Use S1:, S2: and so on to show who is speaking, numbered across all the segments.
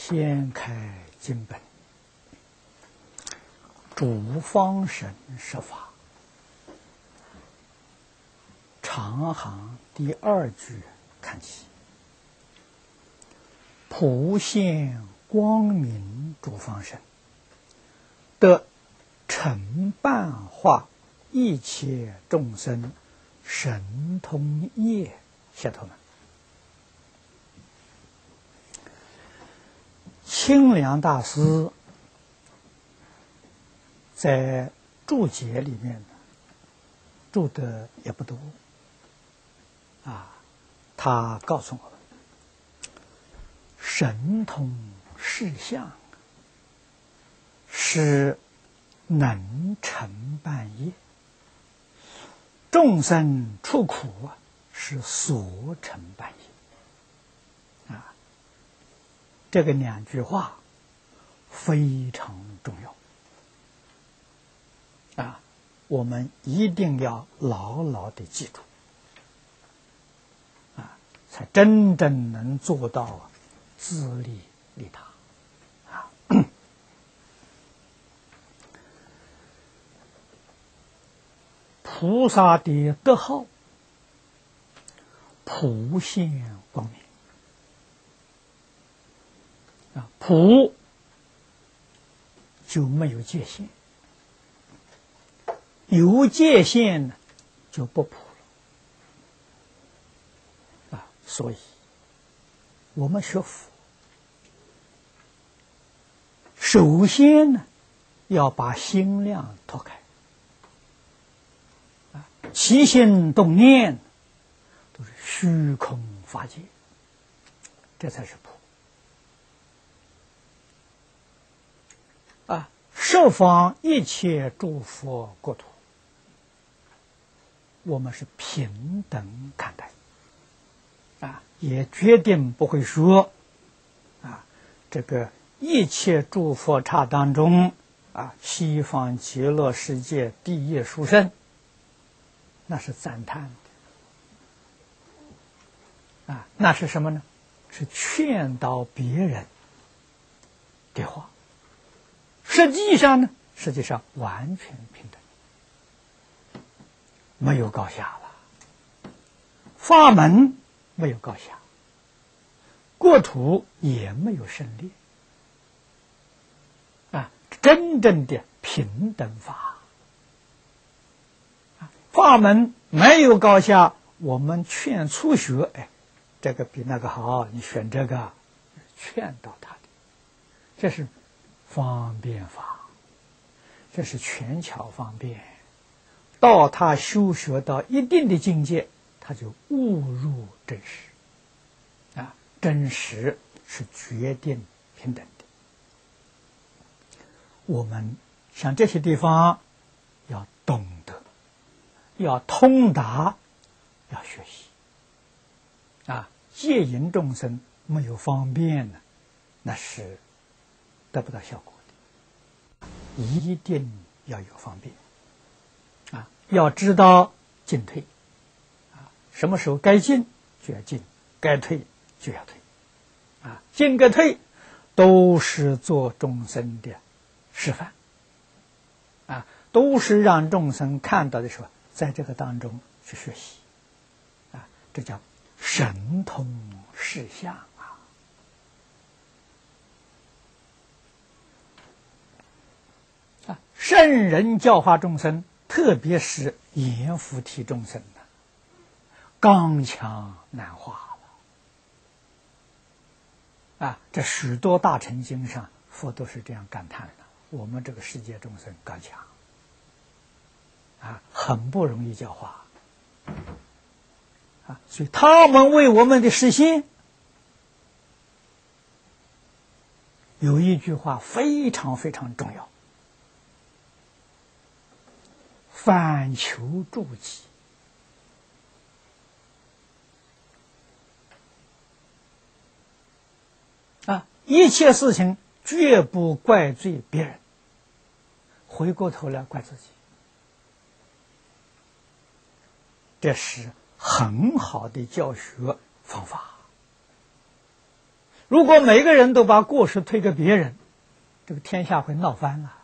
S1: 掀开经本，主方神说法。长行第2句看起，普现光明主方神，得承办化一切众生神通业。下头呢，清凉大师在注解里面注的也不多他告诉我们，神通事相是能成办业，众生出苦是所成办业。这个2句话非常重要我们一定要牢牢地记住才真正能做到自利利他菩萨的德号普现光明普就没有界限，有界限呢就不普了所以我们学佛首先呢要把心量拓开起心动念都是虚空法界，这才是普十方一切诸佛国土，我们是平等看待也决定不会说这个一切诸佛刹当中西方极乐世界第一殊胜，那是赞叹的那是什么呢？是劝导别人的话。实际上完全平等，没有高下了，法门没有高下，国土也没有胜劣真正的平等法法门没有高下，我们劝初学这个比那个好，你选这个，劝导他的，这是方便法，这是权巧方便，到他修学到一定的境界，他就悟入真实真实是决定平等的。我们像这些地方要懂得，要通达，要学习戒引众生没有方便呢，那是得不到效果的，一定要有方便要知道进退什么时候该进就要进，该退就要退进跟退都是做众生的示范都是让众生看到的时候，在这个当中去学习这叫神通事相圣人教化众生，特别是阎浮提众生刚强难化了这许多大乘经上佛都是这样感叹的，我们这个世界众生刚强很不容易教化所以他们为我们的实现有一句话非常非常重要，反求诸己一切事情绝不怪罪别人，回过头来怪自己，这是很好的教学方法。 如果每个人都把过失推给别人，这个天下会闹翻了，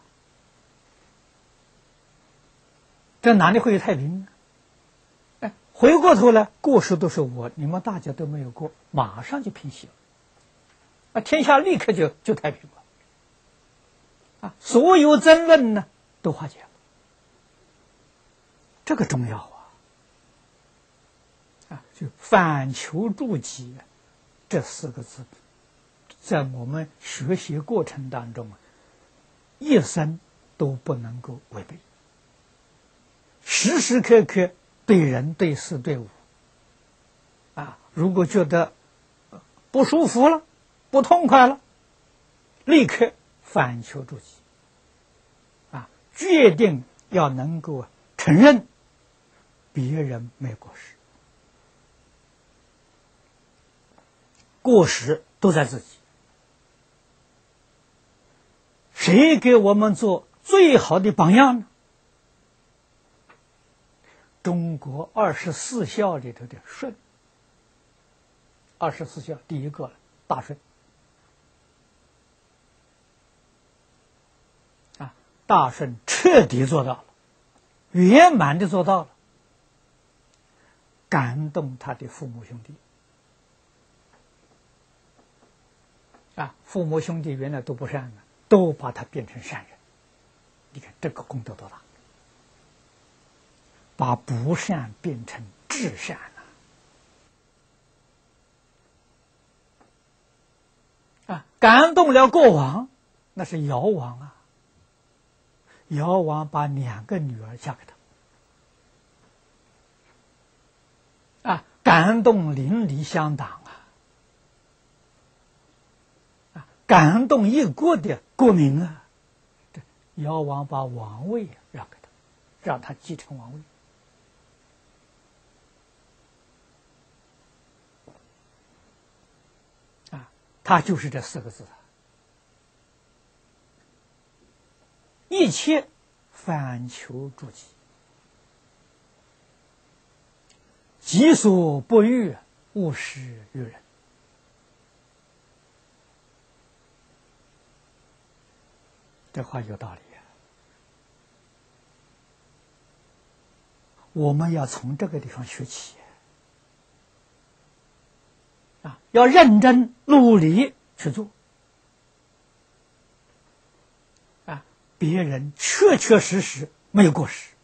S1: 这哪里会有太平呢？哎，回过头来，过失都是我，你们大家都没有过，马上就平息了，啊，天下立刻就太平了，啊，所有争论呢都化解了，这个重要啊！啊，就反求诸己这4个字，在我们学习过程当中啊，一生都不能够违背，时时刻刻对人对事对物，啊，如果觉得不舒服了、不痛快了，立刻反求诸己，啊，决定要能够承认别人没有过失，过失都在自己。谁给我们做最好的榜样呢？中国24孝里头的舜，24孝第一个大舜啊，大舜彻底做到了，圆满的做到了，感动他的父母兄弟啊，父母兄弟原来都不善的，都把他变成善人，你看这个功德多大，把不善变成至善了，啊，感动了国王，那是尧王啊，尧王把2个女儿嫁给他，啊，感动邻里乡党啊，感动一国的国民啊，尧王把王位让给他，让他继承王位。他就是这4个字，一切反求诸己，己所不欲，勿施于人。这话有道理啊！我们要从这个地方学起。啊，要认真努力去做，啊，别人确确实实没有过失，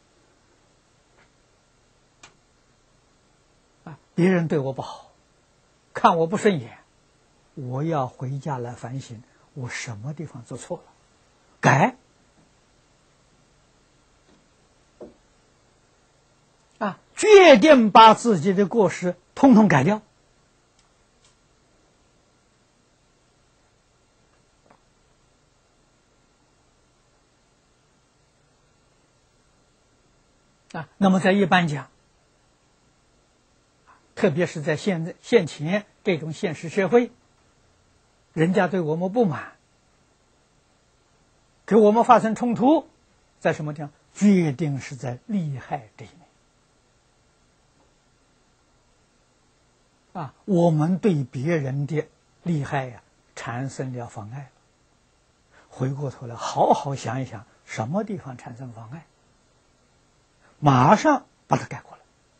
S1: 啊，别人对我不好，看我不顺眼，我要回家来反省，我什么地方做错了，改，啊，决定把自己的过失统统改掉。啊，那么在一般讲，特别是在现前这种现实社会，人家对我们不满，给我们发生冲突，在什么地方？决定是在利害这一面。啊，我们对别人的利害呀，产生了妨碍，回过头来好好想一想，什么地方产生妨碍，马上把它改过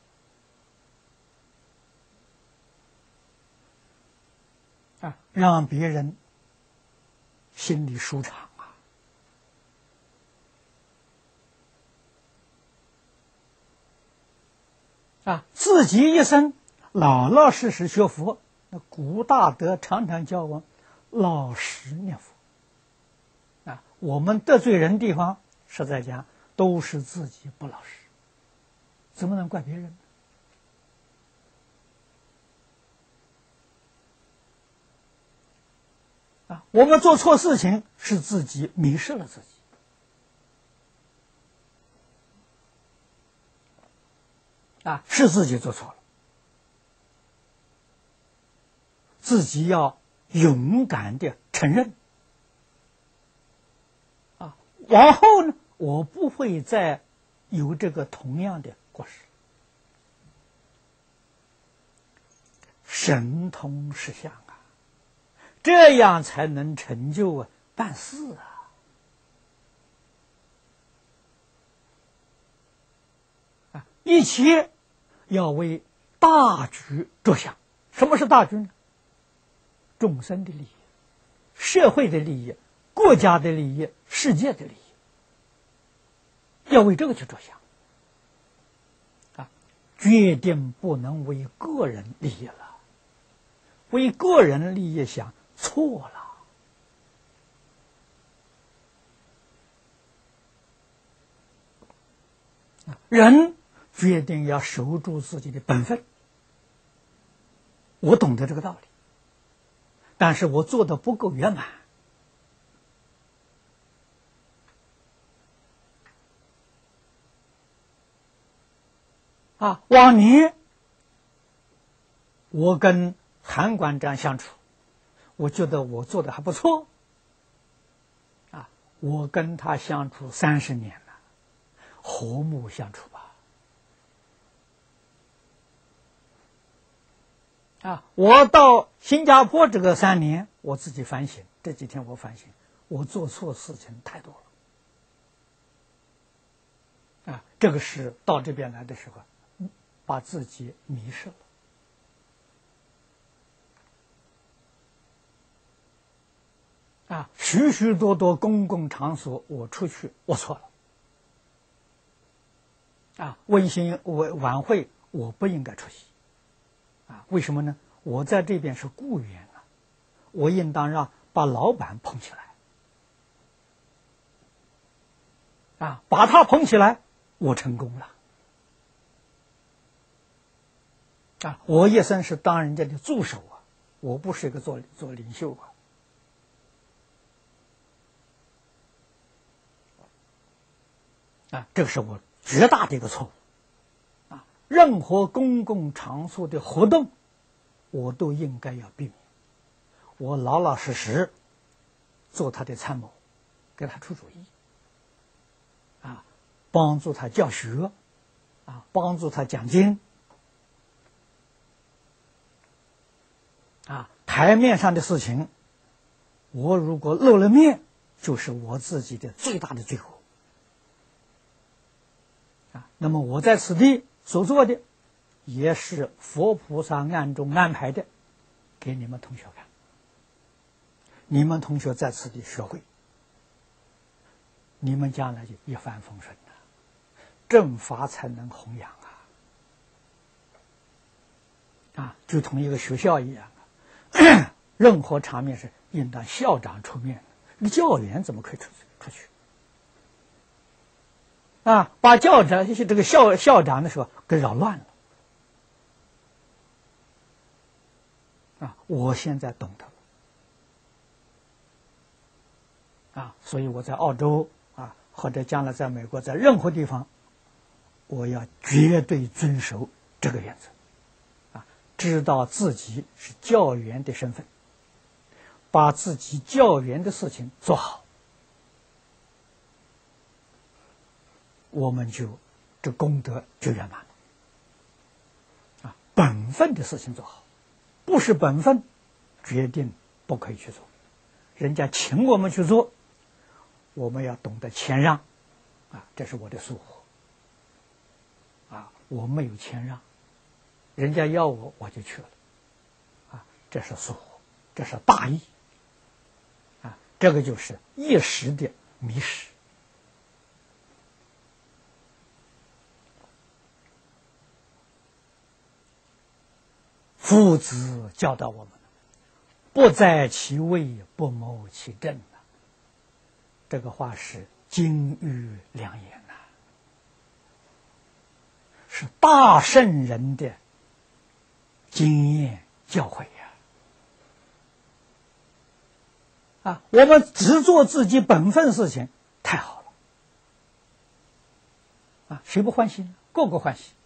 S1: 来，啊，让别人心里舒畅啊，自己一生老老实实学佛。那古大德常常教我老实念佛啊，我们得罪人地方，实在讲都是自己不老实，怎么能怪别人呢？啊，我们做错事情是自己迷失了自己，啊，是自己做错了，自己要勇敢的承认，啊，往后呢，我不会再有这个同样的过失。神通实相啊， 这样才能成就办事一切要为大局着想。什么是大局呢？众生的利益、社会的利益、国家的利益、世界的利益，要为这个去着想决定不能为个人利益了。为个人利益想，错了。人决定要守住自己的本分。我懂得这个道理，但是我做的不够圆满。往年我跟韩馆长相处，我觉得我做的还不错。我跟他相处30年了，和睦相处吧。我到新加坡这个3年，我自己反省，这几天我反省，我做错事情太多了。这个是到这边来的时候，把自己迷失了。许许多多公共场所我出去，我错了。温馨晚会我不应该出席。为什么呢？我在这边是雇员我应当把老板捧起来。把他捧起来，我成功了。我也算是当人家的助手我不是一个做领袖这是我绝大的一个错误。任何公共场所的活动，我都应该要避免。我老老实实做他的参谋，给他出主意，帮助他教学，帮助他讲经。台面上的事情，我如果露了面，就是我自己的最大的罪过。那么我在此地所做的，也是佛菩萨暗中安排的，给你们同学看。你们同学在此地学会，你们将来就一帆风顺了，正法才能弘扬就同一个学校一样任何场面是应当校长出面的，教员怎么可以出去？把校长这个校长的时候给扰乱了。我现在懂得了。所以我在澳洲或者将来在美国，在任何地方，我要绝对遵守这个原则。知道自己是教员的身份，把自己教员的事情做好，我们就这功德就圆满了。本分的事情做好，不是本分，决定不可以去做。人家请我们去做，我们要懂得谦让这是我的疏忽我没有谦让，人家要我就去了这是疏忽，这是大意这个就是一时的迷失。夫子教导我们，不在其位，不谋其政这个话是金玉良言是大圣人的经验教诲我们只做自己本分事情，太好了谁不欢喜呢？个个欢喜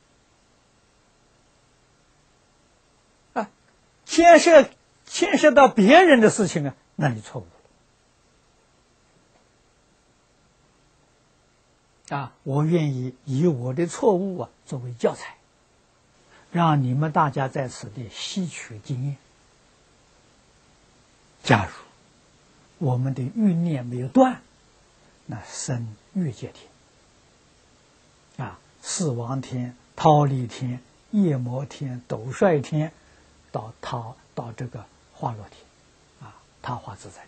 S1: 牵涉到别人的事情那你错误了我愿意以我的错误作为教材，让你们大家在此地吸取经验假如我们的欲念没有断，那生欲界天，四王天、忉利天、夜摩天、斗率天，到这个化乐天，他化自在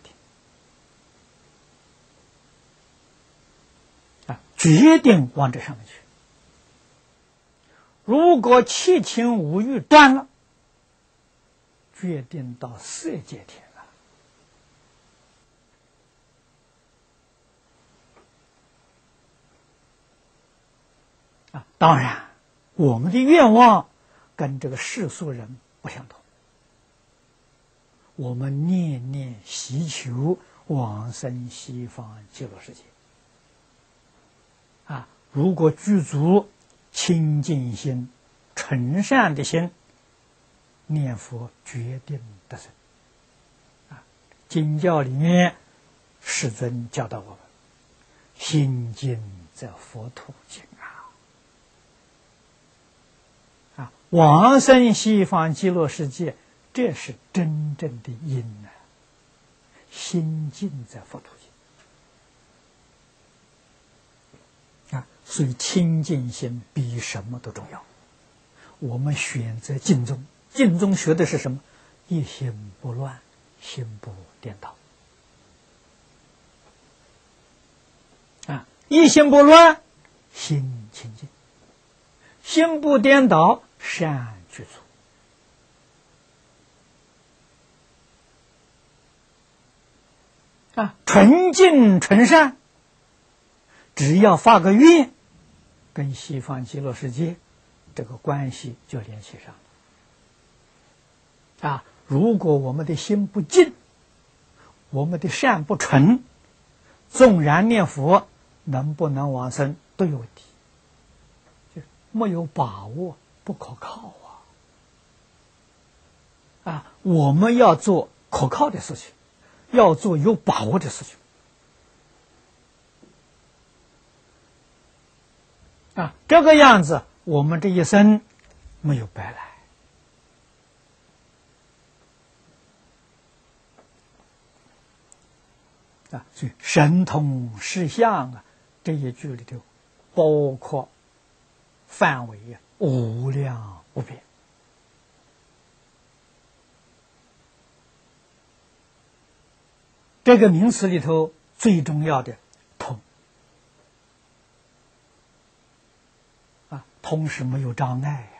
S1: 天，决定往这上面去。如果七情五欲断了，决定到色界天了。当然，我们的愿望跟这个世俗人不相同。我们念念希求往生西方极乐世界。如果具足清净心、纯善的心，念佛决定得生。经教里面，世尊教导我们：心净则佛土净往生西方极乐世界，这是真正的因心净则佛土净。所以清净心比什么都重要。我们选择净宗，净宗学的是什么？一心不乱，心不颠倒。一心不乱，心清净；心不颠倒，善具足。纯净纯善，只要发个愿，跟西方极乐世界这个关系就联系上了。如果我们的心不净，我们的善不纯，纵然念佛，能不能往生都有问题，就没有把握，不可靠我们要做可靠的事情，要做有把握的事情。这个样子，我们这一生没有白来。所以神通实相这一句里头，包括范围无量无边。这个名词里头最重要的通，通是没有障碍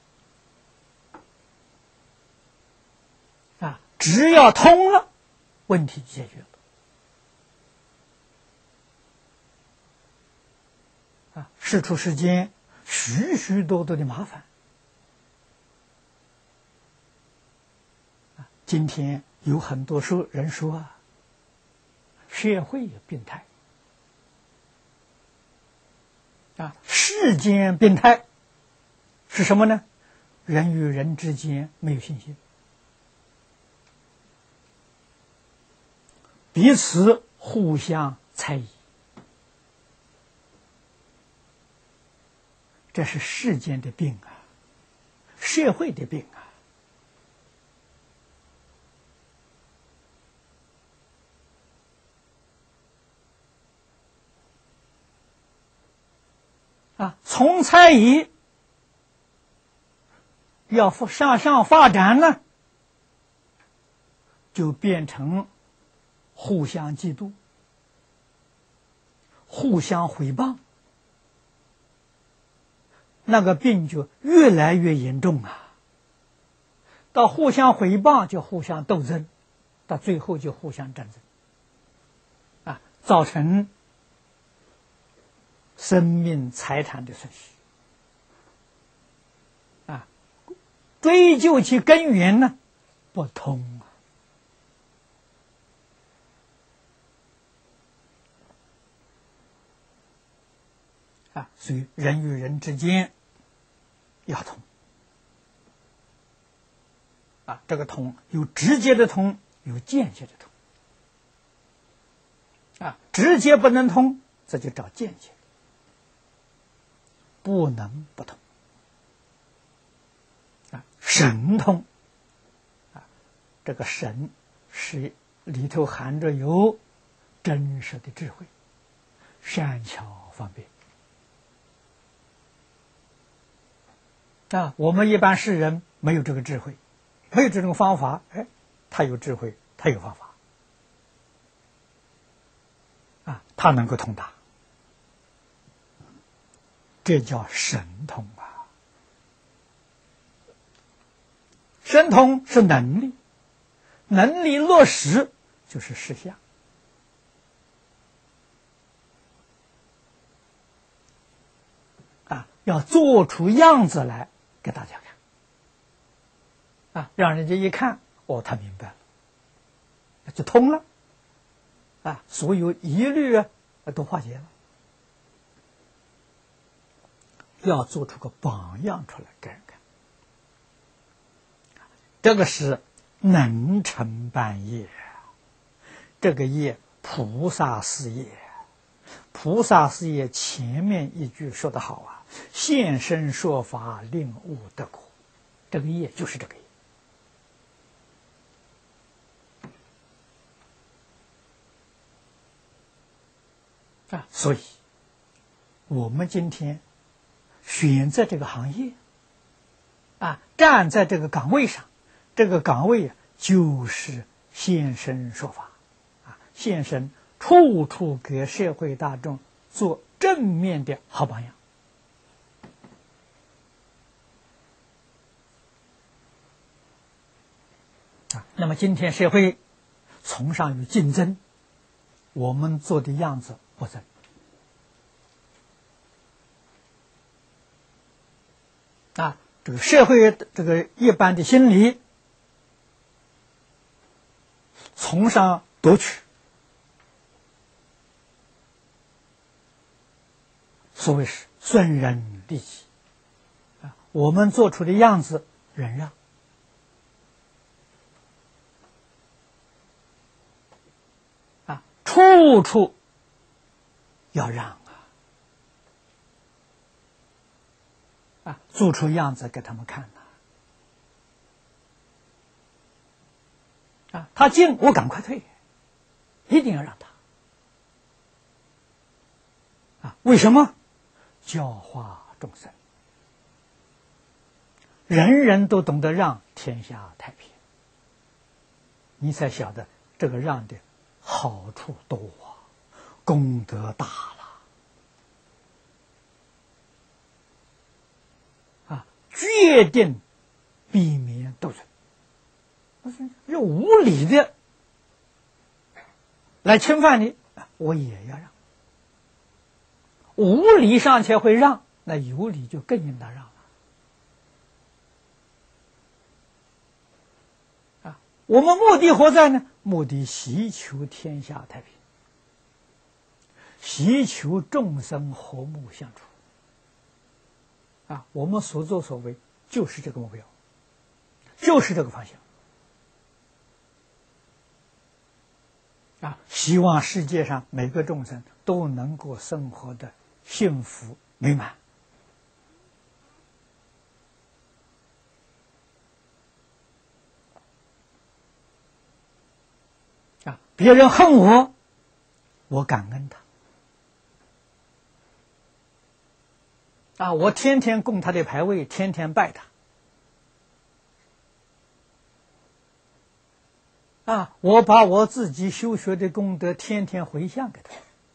S1: 只要通了，问题解决了。世出世间许许多多的麻烦，今天有很多人说社会病态世间病态是什么呢？人与人之间没有信心，彼此互相猜疑，这是世间的病社会的病从猜疑要向上发展呢，就变成互相嫉妒、互相诽谤，那个病就越来越严重到互相诽谤就互相斗争，到最后就互相战争造成生命财产的损失追究其根源呢，不通所以人与人之间要通这个通有直接的通，有间接的通直接不能通，这就找间接，不能不通神通这个神是里头含着有真实的智慧，善巧方便。我们一般世人没有这个智慧，没有这种方法，他有智慧，他有方法，他能够通达，这叫神通啊！神通是能力，能力落实就是实相。要做出样子来给大家看，让人家一看，他明白了，就通了，所有疑虑都化解了。要做出个榜样出来给人看，这个是能成办业，这个业菩萨事业。菩萨事业前面一句说得好啊，现身说法，令悟得果，这个业就是这个业所以我们今天选择这个行业站在这个岗位上，这个岗位就是现身说法现身处处给社会大众做正面的好榜样那么今天社会崇尚于竞争，我们做的样子不争这个社会这个一般的心理崇尚夺取，所谓是顺人利己我们做出的样子忍让处处要让做出样子给他们看他进我赶快退，一定要让他为什么？教化众生，人人都懂得让，天下太平，你才晓得这个让的好处多功德大了决定避免斗争。用无理的来侵犯你，我也要让。无理尚且会让，那有理就更应当让了我们目的何在呢？目的希求天下太平，希求众生和睦相处我们所作所为就是这个目标，就是这个方向希望世界上每个众生都能够生活的幸福美满别人恨我，我感恩他我天天供他的牌位，天天拜他我把我自己修学的功德天天回向给他。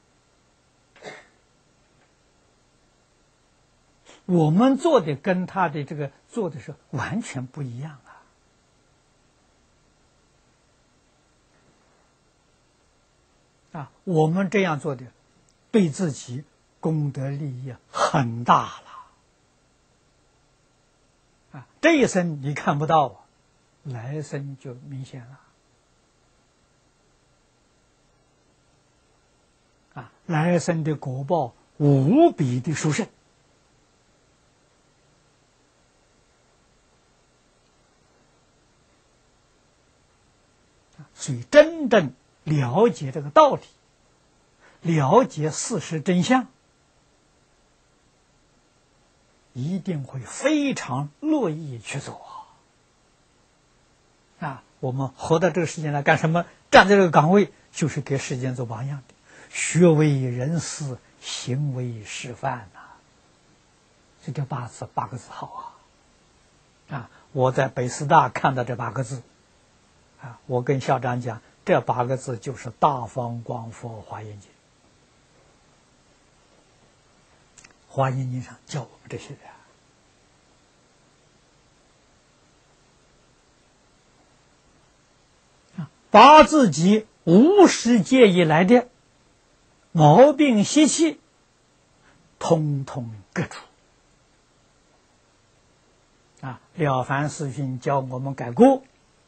S1: 我们做的跟他的这个做的是完全不一样我们这样做的对自己功德利益很大了这一生你看不到来生就明显了来生的果报无比的殊胜所以真正了解这个道理，了解事实真相，一定会非常乐意去做我们活到这个世间来干什么？站在这个岗位，就是给世间做榜样的，学为人师，行为示范呐。这叫八个字好啊！我在北师大看到这8个字，啊，我跟校长讲，这8个字就是大方广佛华严经。华严经上教我们这些人。把自己无始劫以来的毛病习气，统统革除。了凡四训教我们改过。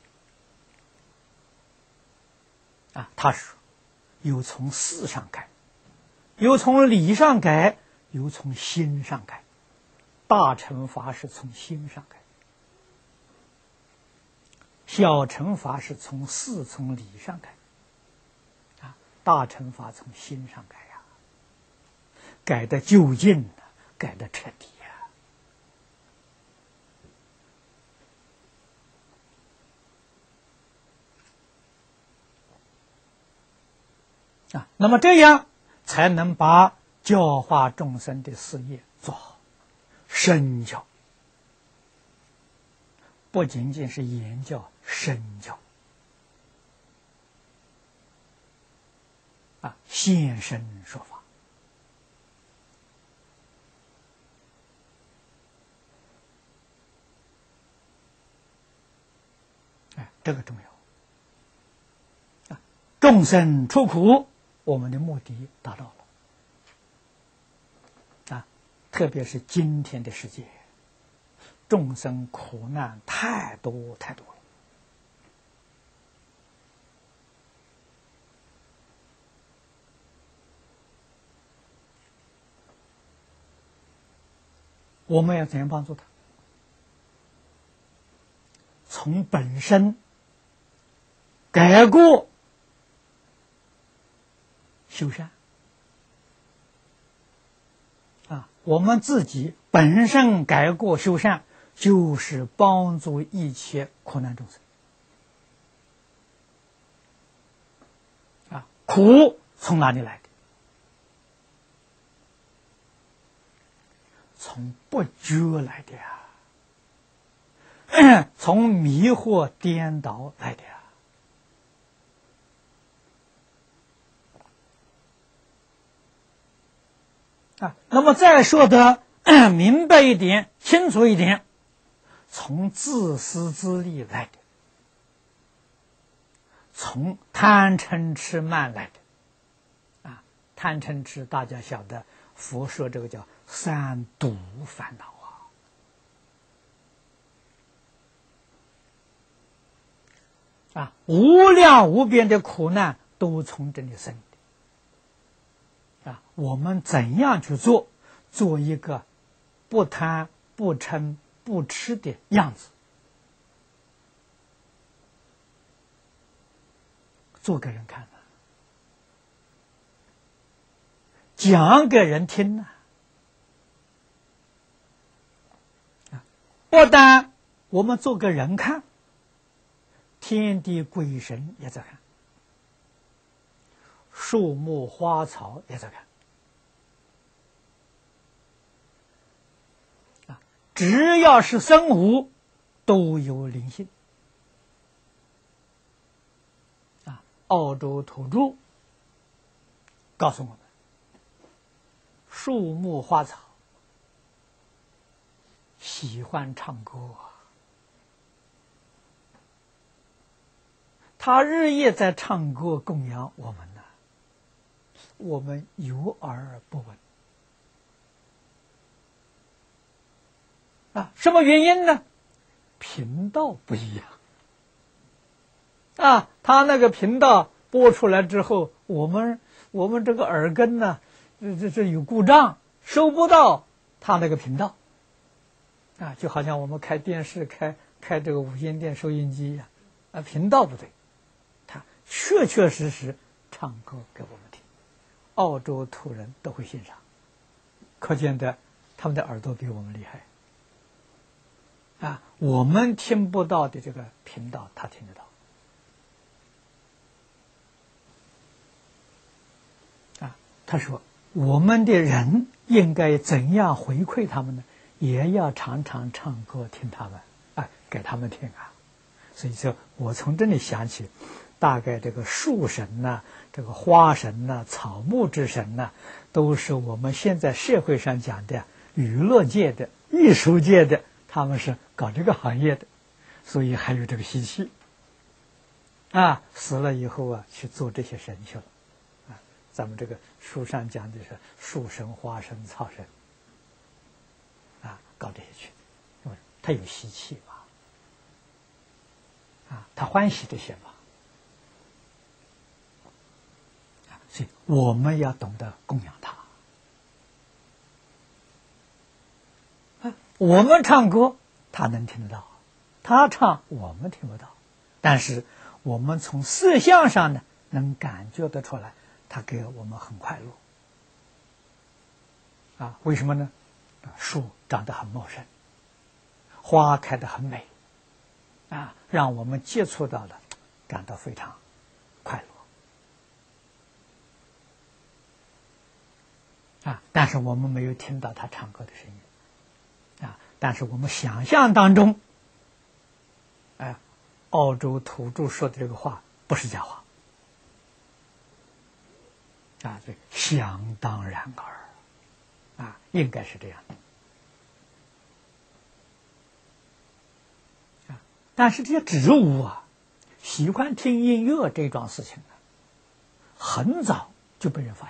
S1: 他说有从事上改，有从理上改，有从心上改。大乘法是从心上改。小乘法是从事从理上改，大乘法从心上改呀，改得究竟，改得彻底呀。那么这样才能把教化众生的事业做好，身教。不仅仅是言教，身教现身说法。这个重要。众生出苦，我们的目的达到了。特别是今天的世界，众生苦难太多太多了。我们要怎样帮助他？从本身改过修善我们自己本身改过修善，就是帮助一切苦难众生苦从哪里来的？从不觉来的从迷惑颠倒来的那么再说的明白一点，清楚一点，从自私自利来的，从贪嗔痴慢来的贪嗔痴大家晓得，佛说这个叫三毒烦恼无量无边的苦难都从这里生的我们怎样去做一个不贪不嗔不痴的样子，做给人看讲给人听不但我们做给人看，天地鬼神也在看，树木花草也在看只要是生物都有灵性澳洲土著告诉我们，树木花草喜欢唱歌他日夜在唱歌供养我们我们有耳不闻什么原因呢？频道不一样他那个频道播出来之后，我们这个耳根呢，这有故障，收不到他那个频道就好像我们开电视开这个无线电收音机一样频道不对，他确确实实唱歌给我们听，澳洲土人都会欣赏，可见的他们的耳朵比我们厉害我们听不到的这个频道他听得到他说我们的人应该怎样回馈他们呢？也要常常唱歌听他们，给他们听啊。所以说我从这里想起，大概这个树神呐、这个花神呐、草木之神呐，都是我们现在社会上讲的娱乐界的、艺术界的，他们是搞这个行业的，所以还有这个习气死了以后去做这些神去了咱们这个书上讲的是树神、花神、草神搞这些去，因为他有习气嘛他欢喜这些嘛所以我们要懂得供养他我们唱歌他能听得到，他唱我们听不到，但是我们从色相上呢能感觉得出来，他给我们很快乐为什么呢？树长得很茂盛，花开得很美让我们接触到了，感到非常快乐但是我们没有听到他唱歌的声音但是我们想象当中澳洲土著说的这个话不是假话这想当然耳应该是这样的但是这些植物喜欢听音乐这桩事情很早就被人发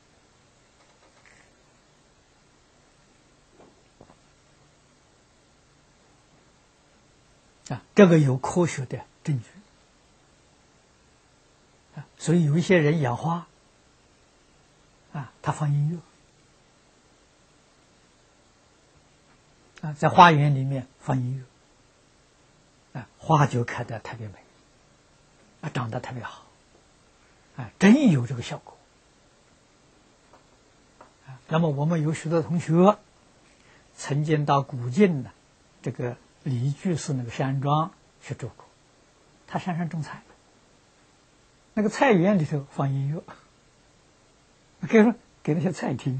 S1: 现这个有科学的证据所以有一些人养花他放音乐在花园里面放音乐花就开得特别美长得特别好真有这个效果那么我们有许多同学曾经到古晋的这个李居士那个山庄去住过，他山上种菜，那个菜园里头放音乐，给那些菜听，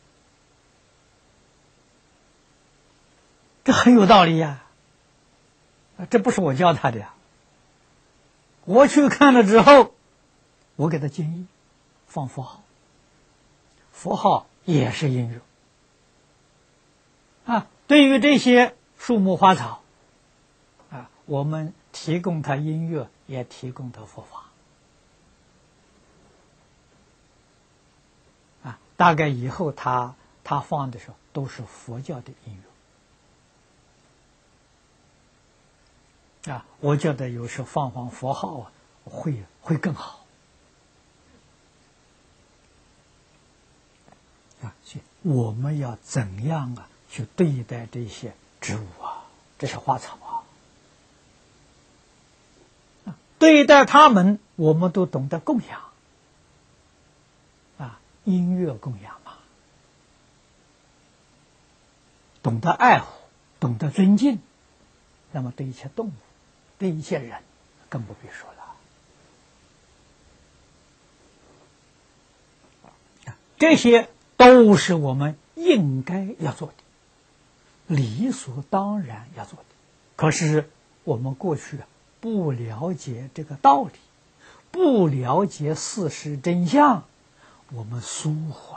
S1: 这很有道理呀这不是我教他的呀，我去看了之后，我给他建议放佛号，佛号也是音乐对于这些树木花草我们提供他音乐，也提供他佛法大概以后他放的时候都是佛教的音乐我觉得有时放佛号会更好所以我们要怎样去对待这些植物这些花草对待他们我们都懂得供养音乐供养嘛，懂得爱护，懂得尊敬，那么对一切动物，对一切人更不必说了这些都是我们应该要做的，理所当然要做的，可是我们过去不了解这个道理，不了解事实真相，我们疏忽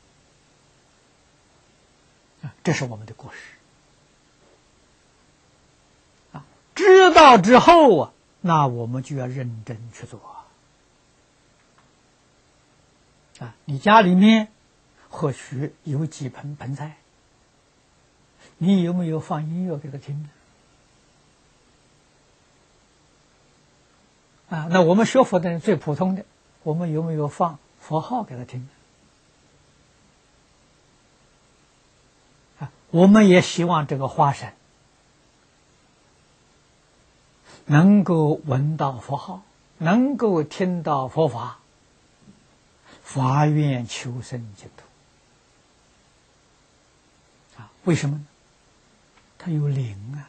S1: 了这是我们的过失知道之后那我们就要认真去做你家里面或许有几盆盆栽，你有没有放音乐给他听呢那我们学佛的人最普通的，我们有没有放佛号给他听我们也希望这个花神能够闻到佛号，能够听到佛法，发愿求生净土为什么呢？它有灵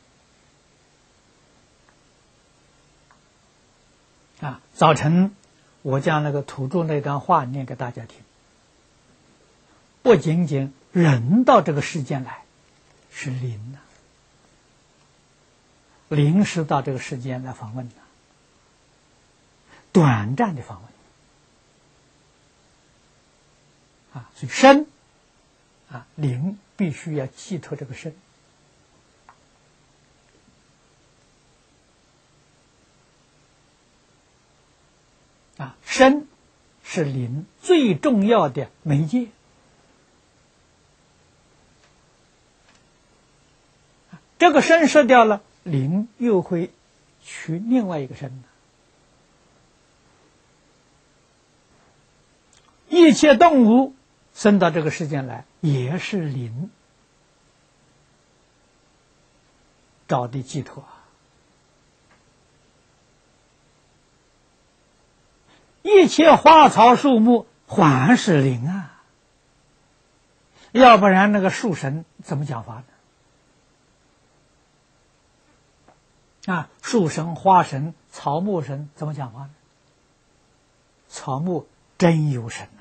S1: 早晨我将那个土著那段话念给大家听。不仅仅人到这个世间来是灵呐，灵是到这个世间来访问的，短暂的访问所以身灵必须要寄托这个身身是灵最重要的媒介。这个身失掉了，灵又会取另外一个身。一切动物生到这个世间来，也是灵找的寄托。一切花草树木还是灵要不然那个树神怎么讲法呢？树神、花神、草木神怎么讲话呢？草木真有神